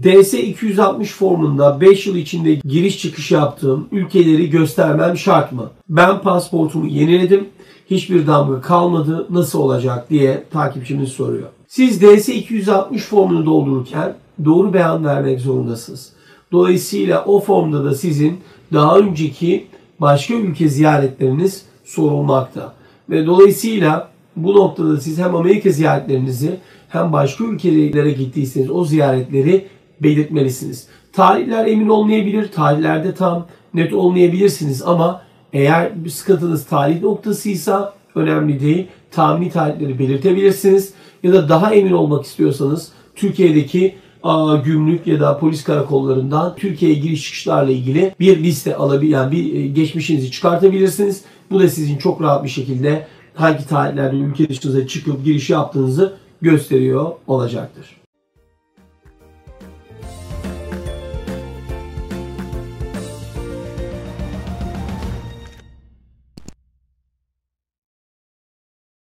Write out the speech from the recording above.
DS-260 formunda 5 yıl içinde giriş çıkış yaptığım ülkeleri göstermem şart mı? Ben pasaportumu yeniledim. Hiçbir damga kalmadı. Nasıl olacak diye takipçimiz soruyor. Siz DS-260 formunu doldururken doğru beyan vermek zorundasınız. Dolayısıyla o formda da sizin daha önceki başka ülke ziyaretleriniz sorulmakta. Ve dolayısıyla bu noktada siz hem Amerika ziyaretlerinizi hem başka ülkelere gittiyseniz o ziyaretleri belirtmelisiniz. Tarihler emin olmayabilir, tarihlerde tam net olmayabilirsiniz ama eğer bir sıkıntınız tarih noktasıysa önemli değil. Tahmini tarihleri belirtebilirsiniz. Ya da daha emin olmak istiyorsanız Türkiye'deki gümrük ya da polis karakollarından Türkiye'ye giriş çıkışlarla ilgili bir liste alabilir, yani bir geçmişinizi çıkartabilirsiniz. Bu da sizin çok rahat bir şekilde hangi tarihlerde ülke dışınıza çıkıp giriş yaptığınızı gösteriyor olacaktır.